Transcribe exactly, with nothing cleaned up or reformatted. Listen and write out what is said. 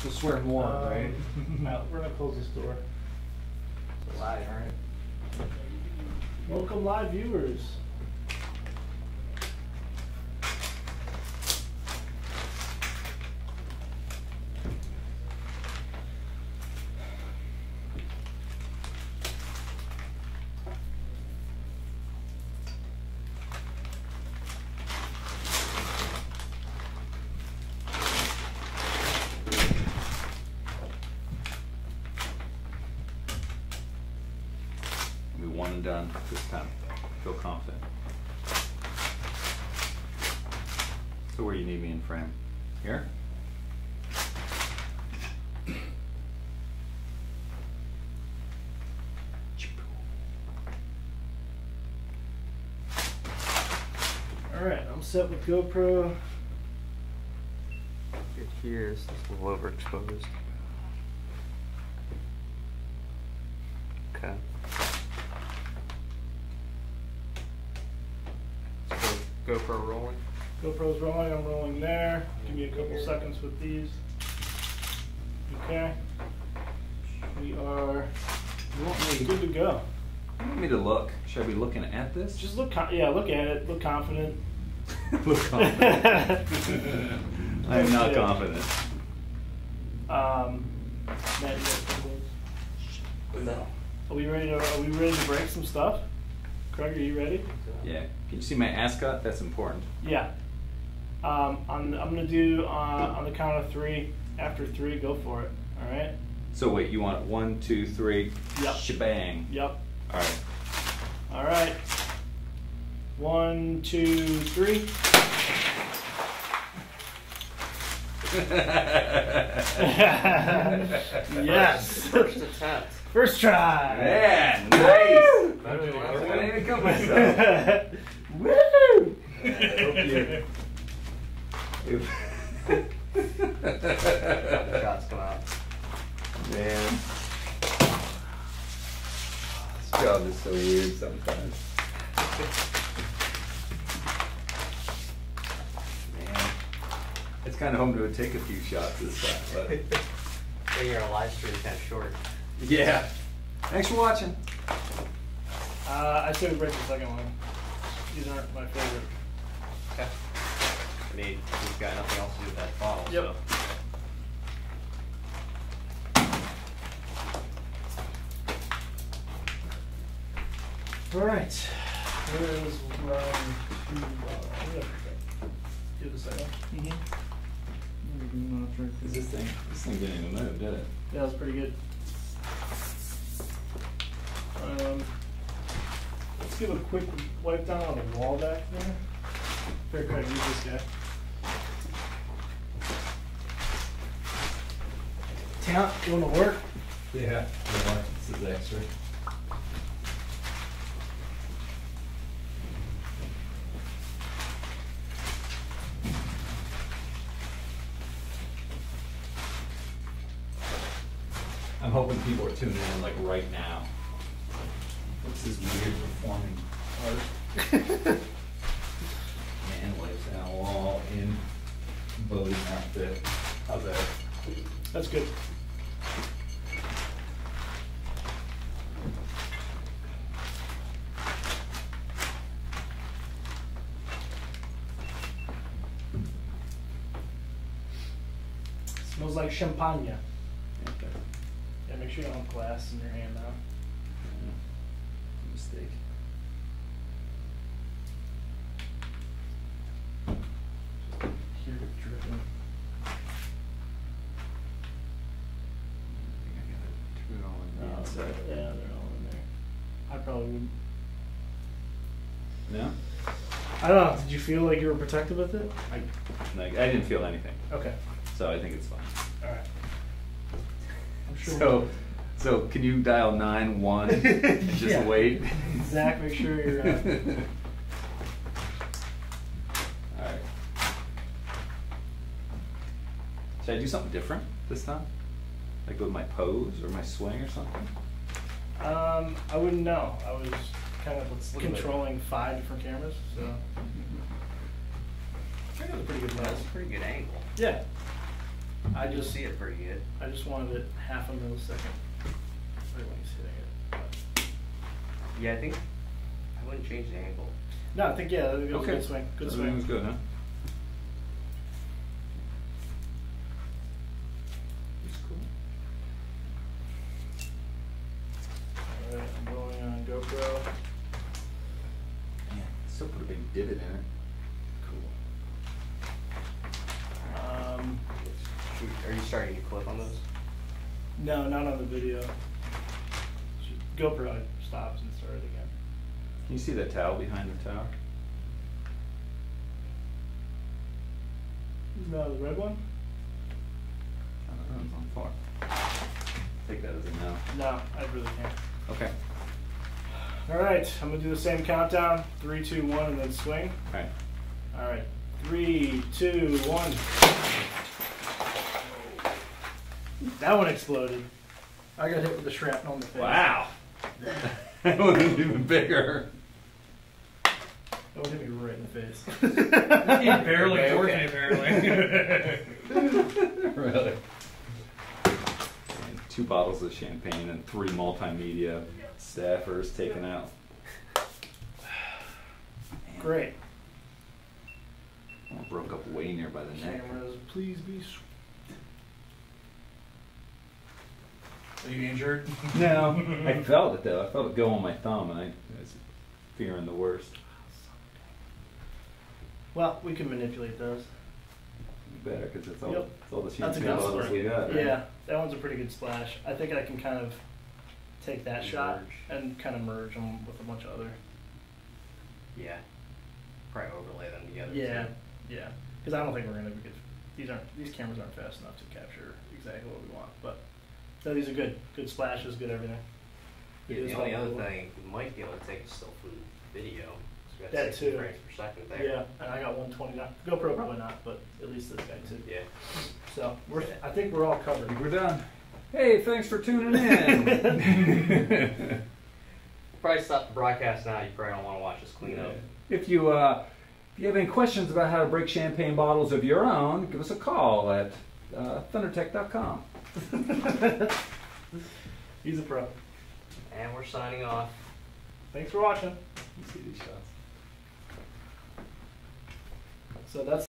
We'll swear more, Um, right? no, we're gonna close this door. It's live, alright. Welcome, live viewers. One and done this time. Feel confident. So where do you need me in frame? Here? Alright, I'm set with GoPro. Good here is just a little overexposed. Okay. So GoPro rolling. GoPro's rolling, I'm rolling there. Give me a couple seconds with these. Okay. We are You want me, good to go. you want me to look? Should I be looking at this? Just look, con yeah, look at it. Look confident. Look confident. I am not Yeah. confident. Um, Matt, you got some No. Are we ready to? Are we ready to break some stuff? Craig, are you ready? Yeah. Can you see my ascot? That's important. Yeah. Um, I'm, I'm gonna do uh, on the count of three. After three, go for it. All right. So wait, you want one, two, three, Yep. shebang. Yep. All right. All right. One, two, three. Yes. First attempt. First try. Man, nice. Better than last I one. didn't even cut myself. Woo! I hope you. Shots come out. Man. This job is so weird sometimes. Man. It's kind of home to take a few shots this time, but. Figure a live stream kind of short. Yeah. Thanks for watching. Uh, I say we break the second one. These aren't my favorite. Okay. I mean, we've got nothing else to do with that bottle. Yep. So. All right. Where is round two? Uh, yeah. Do the second. Mm-hmm. Is this thing, this thing didn't even move, did it? Yeah, that was pretty good. Um, let's give a quick wipe down on the wall back there. Fair credit, use this guy. Talent, you want to work? Yeah. This is extra. I'm hoping people are tuning in like right now. What's this weird performing art? Man lays down a wall in boating outfit. How's that? That's good. Smells like champagne. Okay. Yeah, make sure you don't have glass in your hand now. Yeah. Mistake. Hear it dripping. I think I gotta turn it all on the Oh, inside. yeah, they're all in there. I probably would. No? I don't know. Did you feel like you were protected with it? I, like, I didn't feel anything, Okay. so I think it's fine. All right. I'm sure. So, so can you dial nine one and just Yeah. wait? Zach, make sure you're. Uh... All right. Should I do something different this time? Like with my pose or my swing or something? Um, I wouldn't know. I was kind of Let's look at it. controlling five different cameras, so. I think it was a pretty good That's lens. a pretty good angle. Yeah. Uh, I You can just see it pretty good. I just wanted it half a millisecond right when he's hitting it. But Yeah, I think I wouldn't change the angle. no, I think yeah, it was Okay. a good swing. Good Everything was swing. good, huh? It's cool. Alright, I'm going on GoPro. Man, still put a big divot in it. Cool. Um, Shoot, are you starting to clip on those? no, not on the video. GoPro stops and started again. Can you see that towel behind the tower? No, the red one? I don't know, it's on far. Take that as a no. No, I really can't. Okay. Alright, I'm gonna do the same countdown. Three, two, one, and then swing. Alright. Alright. Three, two, one. That one exploded. I got hit with the shrapnel in the face. Wow! That one is even bigger. That one hit me right in the face. Yeah, barely Okay, working okay. apparently. Really? And two bottles of champagne and three multimedia staffers taken out. Man, Great. I broke up way near by the neck. Cameras, please be sw- Are you injured? No, I felt it though. I felt it go on my thumb, and I, I was fearing the worst. Well, we can manipulate those. Better, because it's all, Yep. it's all the That's a champagne good bottles story. we got. Right? Yeah, that one's a pretty good splash. I think I can kind of take that shot Merge. and kind of merge them with a bunch of other. Yeah. Probably overlay them together. Yeah, too. yeah. Because I don't think we're gonna be good. These aren't. These cameras aren't fast enough to capture exactly what we want. But no, these are good. Good splashes. Good everything. Yeah, It is the only other helpful. thing, you might be able to take a still from video. So we got That sixty too. frames per second there. Yeah, and I got one twenty. GoPro probably not, but at least this guy too. Yeah. So we're. I think we're all I covered. think we're done. Hey, thanks for tuning in. Probably stop the broadcast now. You probably don't want to watch us clean up. If you uh, if you have any questions about how to break champagne bottles of your own, give us a call at uh, thundertech dot com. He's a pro. And we're signing off. Thanks for watching. You see these shots. So that's.